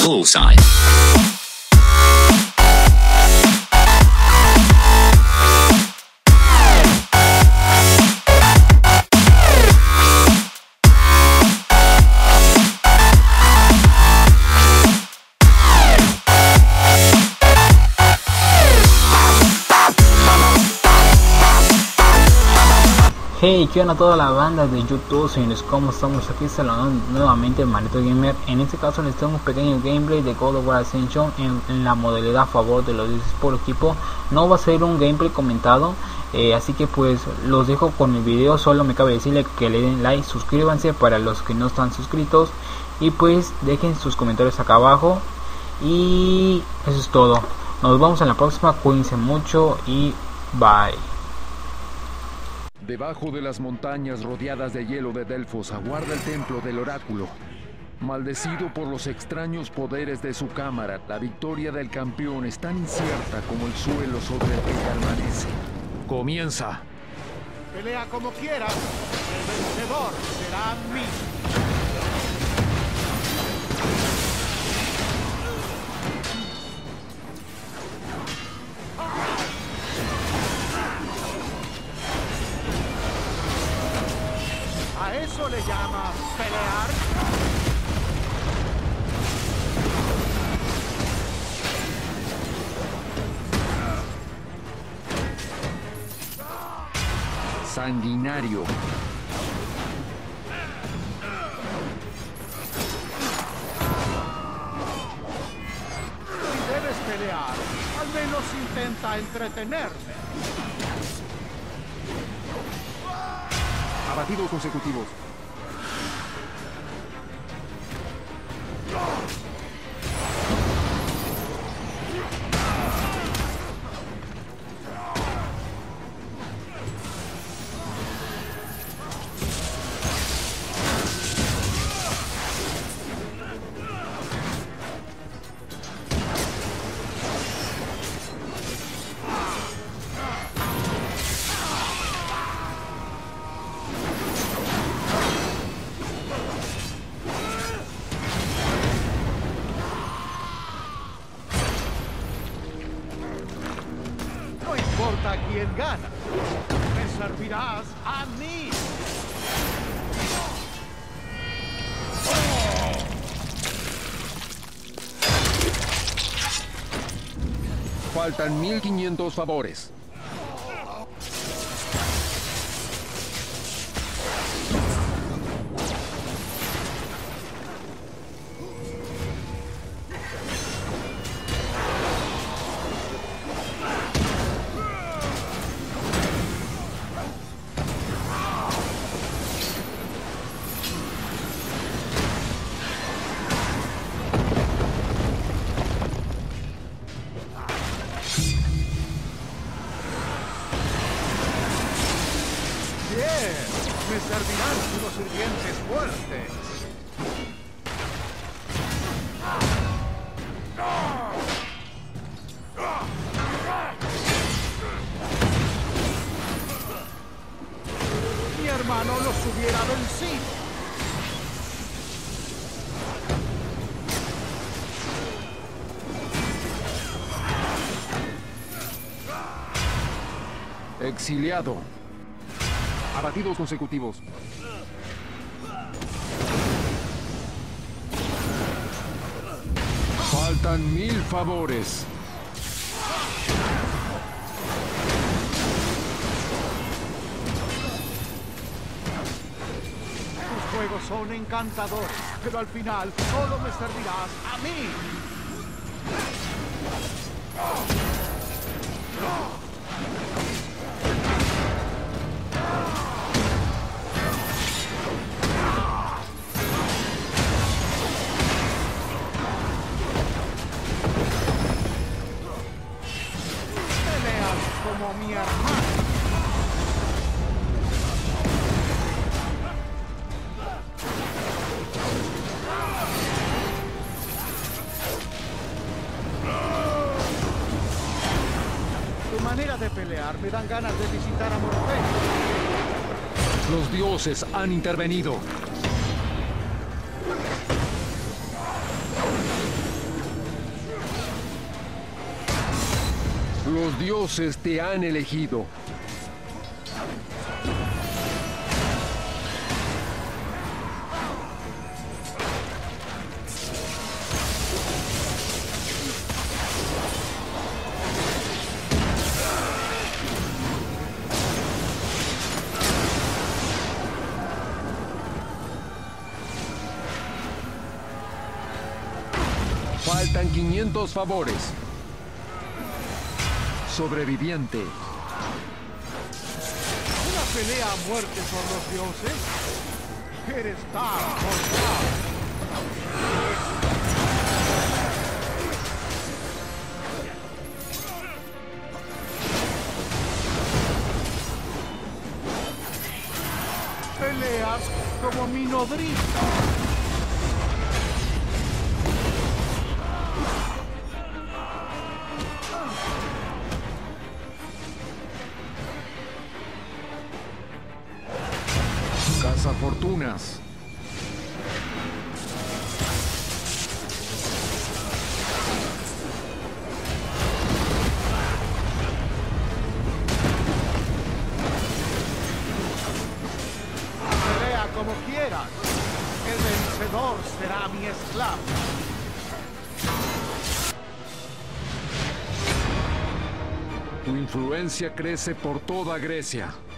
full size. Hey, ¿qué onda a toda la banda de YouTube? Señores, ¿cómo estamos? Aquí saludando nuevamente Marito Gamer. En este caso les tengo un pequeño gameplay de God of War Ascension en la modalidad a favor de los 10 por equipo. No va a ser un gameplay comentado, así que pues los dejo con el video. Solo me cabe decirle que le den like, suscríbanse para los que no están suscritos y pues dejen sus comentarios acá abajo. Y eso es todo. Nos vemos en la próxima, cuídense mucho y bye. Debajo de las montañas rodeadas de hielo de Delfos aguarda el templo del oráculo. Maldecido por los extraños poderes de su cámara, la victoria del campeón es tan incierta como el suelo sobre el que permanece. ¡Comienza! Pelea como quieras, el vencedor será mí. ¿A eso le llamas pelear? Sanguinario. Si debes pelear, al menos intenta entretenerme. Abatidos consecutivos. No importa quién gana, me servirás a mí. Faltan 1500 favores. Bien, me servirán unos sirvientes fuertes. Mi hermano los hubiera vencido. Exiliado. Abatidos consecutivos. Faltan 1000 favores. Tus juegos son encantadores, pero al final solo me servirás a mí. Peleas como mi hermano. Tu manera de pelear me dan ganas de visitar a Morfeo. Los dioses han intervenido. Los dioses te han elegido. Faltan 500 favores. Sobreviviente. ¿Una pelea a muerte por los dioses? Eres tan mortal. Peleas como mi nodriza. Cazafortunas. Pelea como quieras. El vencedor será mi esclavo. Tu influencia crece por toda Grecia.